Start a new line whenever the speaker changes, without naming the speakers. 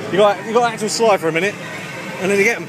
You got to actually slide for a minute, and then you get them.